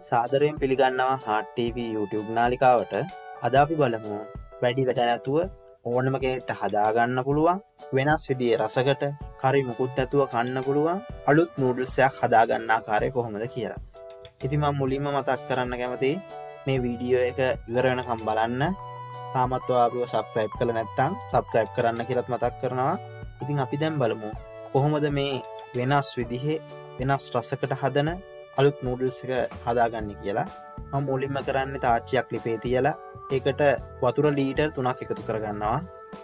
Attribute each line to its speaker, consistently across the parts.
Speaker 1: සාදරයෙන් පිළිගන්නවා Heart TV YouTube නාලිකාවට. අද අපි බලමු වැඩි වැඩ නැතුව ඕනම කෙනෙක්ට හදාගන්න පුළුවන් වෙනස් විදිහේ රසකට කරි මුකුත් නැතුව කන්න පුළුවන් අලුත් නූඩල්ස් එකක් හදාගන්න ආකාරය කොහොමද කියලා. ඉතින් මම මුලින්ම මතක් කරන්න කැමතියි මේ වීඩියෝ එක ඉවර වෙනකම් බලන්න. තාමත් ඔයාලව subscribe කරලා නැත්නම් subscribe කරන්න කියලාත් මතක් කරනවා. ඉතින් අපි දැන් බලමු කොහොමද මේ වෙනස් විදිහේ වෙනස් රසකට හදන අලුත් නූඩල්ස් එක හදාගන්නේ කියලා. මම මුලින්ම කරන්නේ තාච්චියක් ලිපේ තියලා ඒකට වතුර ලීටර් 3ක් එකතු කරගන්නවා.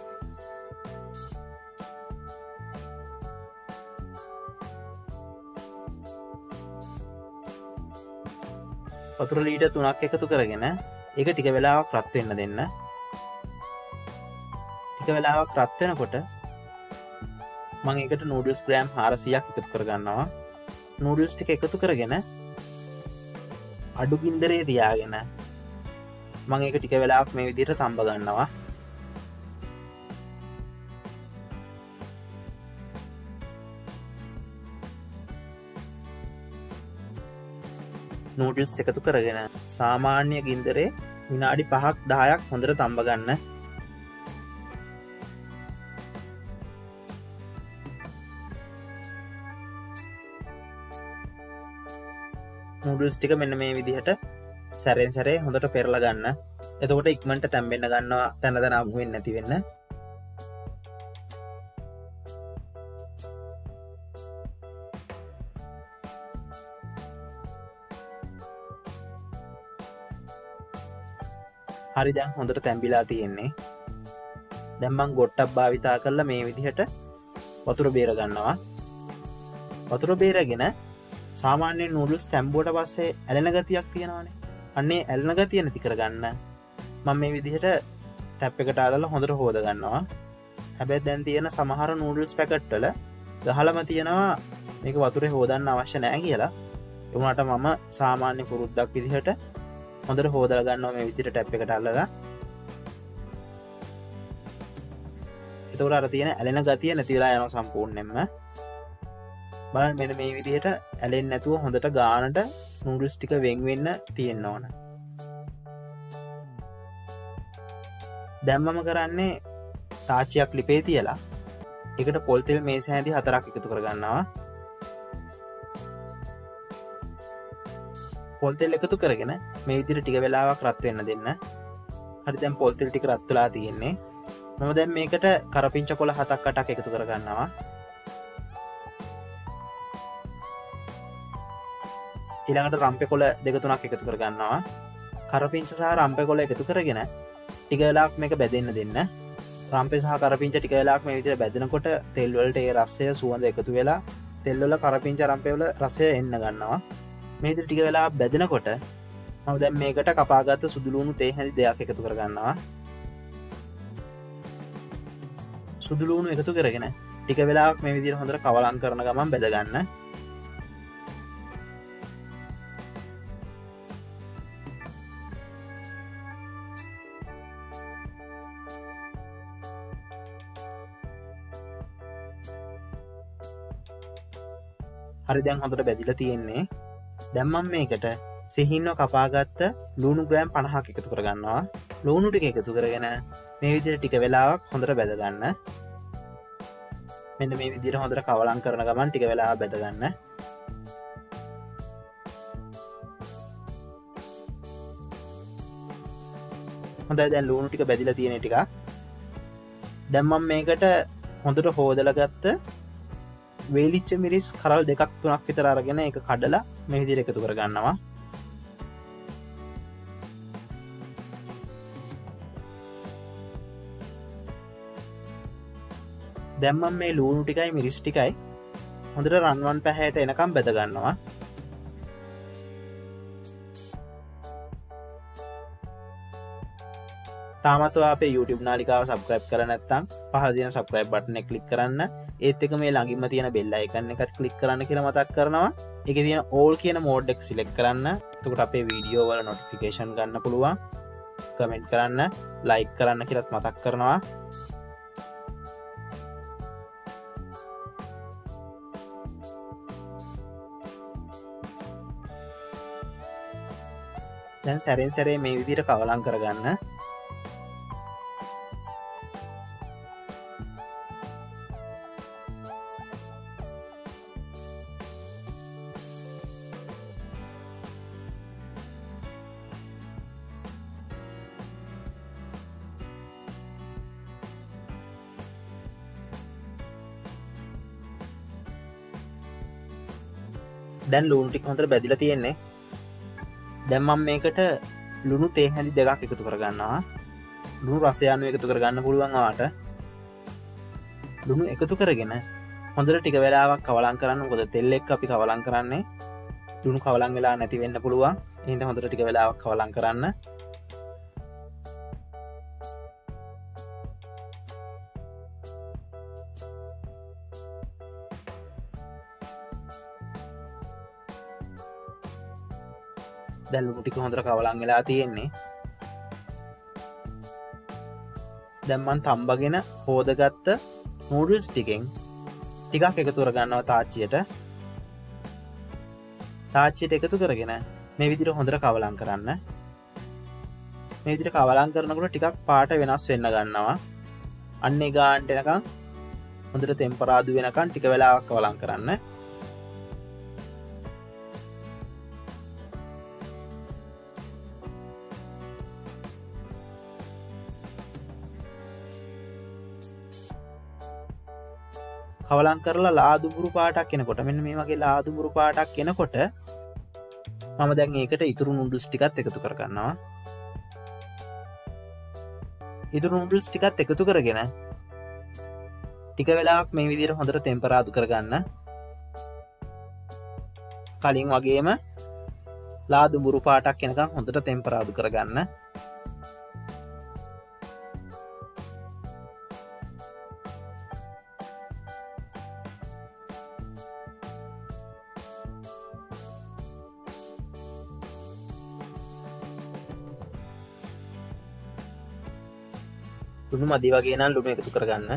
Speaker 1: වතුර ලීටර් 3ක් එකතු කරගෙන ඒක ටික වෙලාවක් රත් වෙන්න දෙන්න. ටික වෙලාවක් රත් වෙනකොට මම ඒකට නූඩල්ස් ග්‍රෑම් 400ක් එකතු කරගන්නවා. නූඩල්ස් ටික එකතු කරගෙන අඩු ගින්දරේ තියාගෙන මම ඒක ටික වෙලාවක් මේ විදිහට තඹ ගන්නවා. නූඩල්ස් එකතු කරගෙන සාමාන්‍ය ගින්දරේ විනාඩි 5ක් 10ක් හොඳට තඹ ගන්න. නූඩල්ස් ටික මෙන්න මේ විදිහට සැරෙන් සැරේ හොඳට පෙරලා ගන්න. එතකොට ඉක්මනට තැම්බෙන්න ගන්නවා තැන තැන අමු වෙන්නේ නැති වෙන්න. හරි දැන් හොඳට තැම්බිලා තියෙන්නේ. දැන් මම ගොට්ටක් භාවිතා කරලා මේ විදිහට වතුර බේර ගන්නවා. වතුර බේරගෙන සාමාන්‍ය නූඩල්ස් තැම්බුවට පස්සේ ඇලෙන ගතියක් තියෙනවානේ. අන්නේ ඇලෙන ගතිය නැති කරගන්න මම මේ විදිහට ටැප් එකට අරලා හොඳට හොද ගන්නවා. හැබැයි දැන් තියෙන සමහර නූඩල්ස් පැකට් වල ගහලම තියෙනවා මේක වතුරේ හොදන්න අවශ්‍ය නැහැ කියලා. ඒ වුණාට මම සාමාන්‍ය පුරුද්දක් විදිහට හොඳට හොදලා ගන්නවා මේ විදිහට ටැප් එකට අරලා. එතකොට අර තියෙන ඇලෙන ගතිය නැති වෙලා යනවා සම්පූර්ණයෙන්ම. බලන්න මෙන්න මේ විදිහට ඇලෙන්නේ නැතුව හොඳට ගානට නූඩල්ස් ටික වෙන් වෙන්න තියෙන්න ඕන. දැන් මම කරන්නේ තාච්චියක් ලිපේ තියලා ඒකට පොල් තෙල් මේස හැඳි 4ක් එකතු කරගන්නවා. පොල් තෙල් එකතු කරගෙන මේ විදිහට ටික වෙලාවක් රත් වෙන්න දෙන්න. හරි දැන් පොල් තෙල් ටික රත් වෙලා තියෙන්නේ. මම දැන් මේකට කරපිංචා කොළ 7ක් 8ක් එකතු කරගන්නවා. ඊළඟට රම්පේ කොළ 2-3ක් එකතු කරගන්නවා. කරපිංච සහ රම්පේ කොළ එකතු කරගෙන ටික වෙලාවක් මේක බැදෙන්න දෙන්න. රම්පේ සහ කරපිංච ටික වෙලාවක් මේ විදිහට බැදෙනකොට තෙල් වලට ඒ රසය සුවඳ එකතු වෙලා තෙල් වල කරපිංච රම්පේ වල රසය එන්න ගන්නවා. මේ විදිහට ටික වෙලාවක් බැදෙනකොට මම දැන් මේකට කපාගත්ත සුදු ලුණු තේ හැඳි 2ක් එකතු කරගන්නවා. සුදු ලුණු එකතු කරගෙන ටික වෙලාවක් මේ විදිහට හොඳට කවලම් කරන ගමන් බැද ගන්න. හරි දැන් හොඳට බැදිලා තියෙන්නේ. දැන් මම මේකට සිහින්ව කපාගත්ත ලුණු ග්‍රෑම් 50ක් එකතු කරගන්නවා. ලුණු ටික එකතු කරගෙන මේ විදිහට ටික වෙලාවක් හොඳට බැද ගන්න. මෙන්න මේ විදිහට හොඳට කවලම් කරන ගමන් ටික වෙලාවක් බැද ගන්න. හොඳයි දැන් ලුණු ටික බැදිලා තියෙන ටික. දැන් මම මේකට හොඳට හොදලා ගත්ත වේලිච්ච මිරිස් කරල් 2-3ක් විතර අරගෙන ඒක කඩලා මේ විදිහට එකතු කරගන්නවා. දැන් මම මේ ලුණු ටිකයි මිරිස් ටිකයි හොඳට රන්වන් පැහැයට එනකම් බැද ගන්නවා. තාමත් ඔයා අපේ YouTube නාලිකාව subscribe කරලා නැත්නම් පහළ තියෙන subscribe button එක click කරන්න. ඒත් එක මේ ළඟින්ම තියෙන bell icon එකත් click කරන්න කියලා මතක් කරනවා. ඒකේ තියෙන all කියන mode එක select කරන්න. එතකොට අපේ වීඩියෝ වල notification ගන්න පුළුවන්. comment කරන්න, like කරන්න කියලාත් මතක් කරනවා. දැන් සැරෙන් සැරේ මේ විදිහට කවලම් කරගන්න. දැන් ලුණු ටික හොඳට බැදිලා තියෙන්නේ. දැන් මම මේකට ලුණු තේ හැඳි දෙකක් එකතු කරගන්නවා. ලුණු රසය අනුව එකතු කරගන්න පුළුවන් ආවට. ලුණු එකතු කරගෙන හොඳට ටික වෙලාවක් කවලම් කරන්න. මොකද තෙල් එක්ක අපි කවලම් කරන්නේ. ලුණු කවලම් වෙලා නැති වෙන්න පුළුවන්. එහෙනම් හොඳට ටික වෙලාවක් කවලම් කරන්න. දැන් ලුණු ටික හොඳට කවලම් වෙලා තියෙන්නේ. දැන් මම තම්බගෙන හොදගත්ත නූඩල්ස් ටිකෙන් ටිකක් එකතු කරගන්නවා තාච්චියට. තාච්චියට එකතු කරගෙන මේ විදිහට හොඳට කවලම් කරන්න. මේ විදිහට කවලම් කරනකොට ටිකක් පාට වෙනස් වෙන්න ගන්නවා. අන්න ඒ ගානට එනකන් හොඳට ටෙම්පරාදු වෙනකන් ටික වෙලාවක් කවලම් කරන්න. කවලම් කරලා ලාදුඹුරු පාටක් එනකොට මෙන්න මේ වගේ ලාදුඹුරු පාටක් එනකොට මම දැන් ඒකට ඉතුරු නූඩල්ස් ටිකත් එකතු කරගන්නවා. ඉතුරු නූඩල්ස් ටිකත් එකතු කරගෙන ටික වෙලාවක් මේ විදිහට හොඳට ටෙම්පරාදු කරගන්න. කලින් වගේම ලාදුඹුරු පාටක් එනකන් හොඳට ටෙම්පරාදු කරගන්න. ලුණු මදි වගේ නම් ලුණු එකතු කරගන්න.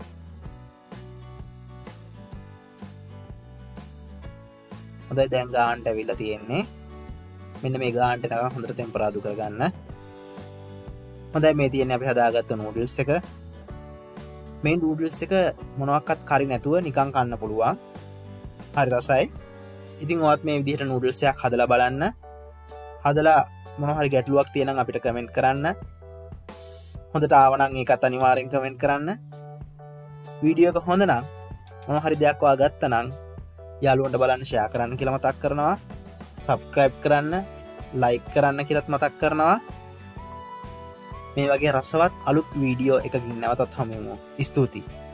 Speaker 1: හොඳයි දැන් ගානට ඇවිල්ලා තියෙන්නේ. මෙන්න මේ ගානට නගා හොඳට ටෙම්පරාදු කරගන්න. හොඳයි මේ තියෙන්නේ අපි හදාගත්ත නූඩල්ස් එක. මේ නූඩල්ස් එක මොනවාක්වත් කරි නැතුව නිකන් කන්න පුළුවන්. හරි රසයි. ඉතින් ඔයත් මේ විදිහට නූඩල්ස් එකක් හදලා බලන්න. හදලා මොනවා හරි ගැටලුවක් තියෙනම් අපිට කමෙන්ට් කරන්න. හොඳට ආවනම් ඒකත් අනිවාර්යෙන් කමෙන්ට් කරන්න. වීඩියෝ එක හොඳ නම් මොනවා හරි දෙයක් ඔයා ගත්තා නම් යාළුවන්ට බලන්න ෂෙයා කරන්න කියලා මතක් කරනවා. සබ්ස්ක්‍රයිබ් කරන්න, ලයික් කරන්න කියලාත් මතක් කරනවා. මේ වගේ රසවත් අලුත් වීඩියෝ එකකින් නැවතත් හමු වෙමු. ස්තුතියි.